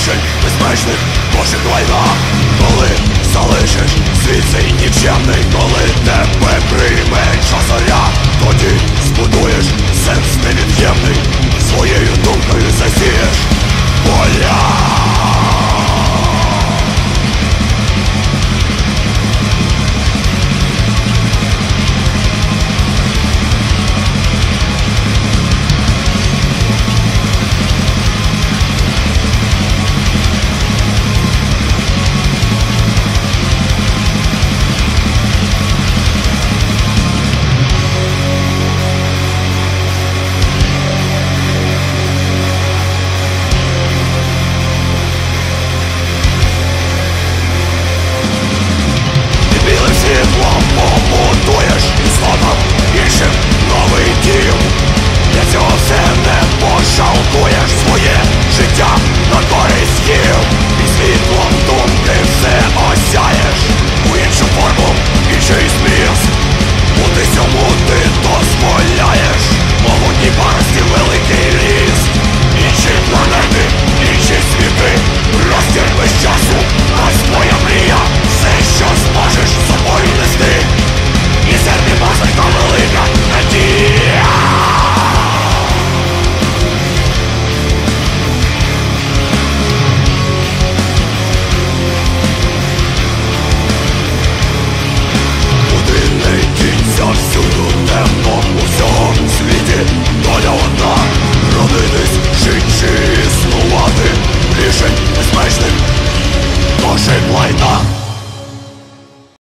рішень безпечних кожен війна. Коли залишиш світ цей нікчемний, коли тебе прийме час зоря, тоді збудуєш сенс невід'ємний, своєю думкою засієш поля. Побудуєш істотам іншим новий дім. Для цього все не пожалкуєш, своє життя на користь їм. І світлом думки все осяєш у іншу форму, інший зміст. Бути цьому ти дозволяєш. Могутній парості великий ріст. Інші планети, інші світи, простір без часу, ось твоя мрія. Все, що зможеш з собою нести. І серед мозок та велика надія. Куди не дінься, всюду темно у всьому світі. Доля одна — родитись, жить чи існувати. Рішень безпечних кожен лайна.